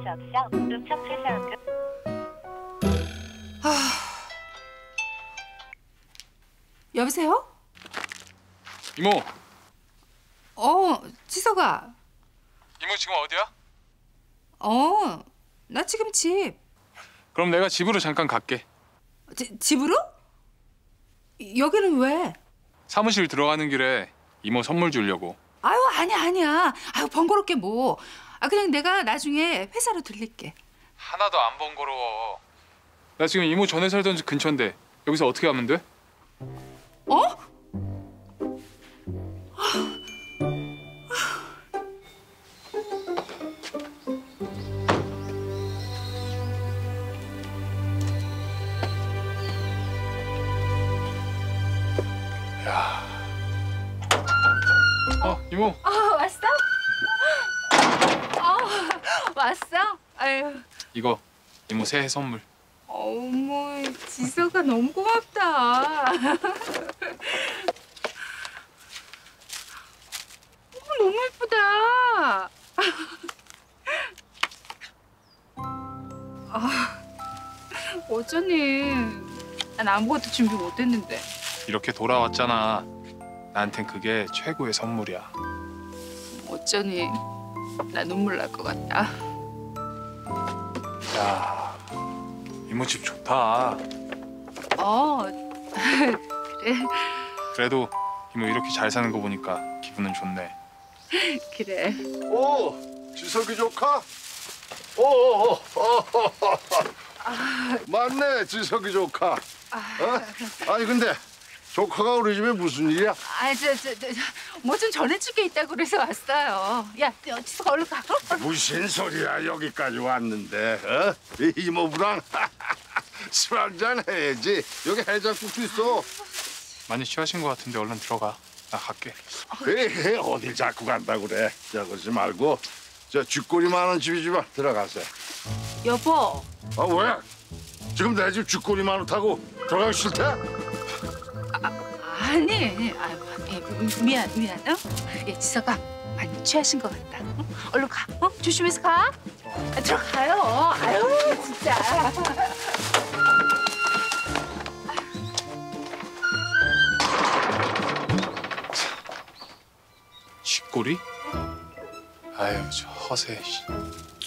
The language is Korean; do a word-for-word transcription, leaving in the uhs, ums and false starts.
아, 여보세요? 이모. 어, 지석아. 이모 지금 어디야? 어, 나 지금 집. 그럼 내가 집으로 잠깐 갈게. 지, 집으로? 여기는 왜? 사무실 들어가는 길에 이모 선물 주려고. 아유, 아니야, 아니야. 아유, 번거롭게 뭐. 아, 그냥 내가 나중에 회사로 들릴게. 하나도 안 번거로워. 나 지금 이모 전에 살던 집 근처인데 여기서 어떻게 하면 돼? 어? 야. 어, 이모. 어, 왔어? 어, 왔어? 아유. 이거 이모 새해 선물. 어머, 지석아 너무 고맙다. 어머, 너무 예쁘다. 아, 어쩌니? 난 아무것도 준비 못했는데. 이렇게 돌아왔잖아. 나한텐 그게 최고의 선물이야. 어쩌니? 나 눈물 날 것 같다. 야, 이모 집 좋다. 어, 그래, 그래도 이모 이렇게 잘 사는 거 보니까 기분은 좋네. 그래. 오, 지석이 조카? 오, 오, 오. 맞네, 지석이 조카. 어? 아니 근데 조카가 우리 집에 무슨 일이야? 아, 저, 저, 저, 뭐 좀 전해줄 게 있다고 그래서 왔어요. 야, 지석아 얼른 가. 무슨 소리야, 여기까지 왔는데. 어? 이 이모부랑 술 한잔 해야지. 여기 해장국도 있어. 많이 취하신 것 같은데 얼른 들어가. 나 갈게. 에이, 어딜 자꾸 간다고 그래. 자, 그러지 말고 저 쥐꼬리 많은 집이지만 들어가세요. 여보. 아, 왜? 지금 내 집 쥐꼬리 많다고 들어가기 싫대? 아니, 아유, 예, 미안, 미안. 어? 예, 지석아 많이 취하신 것 같다. 응? 얼른 가. 어? 조심해서 가. 아, 들어가요. 아유, 진짜. 쥐꼬리? 아유, 저 허세. 씨.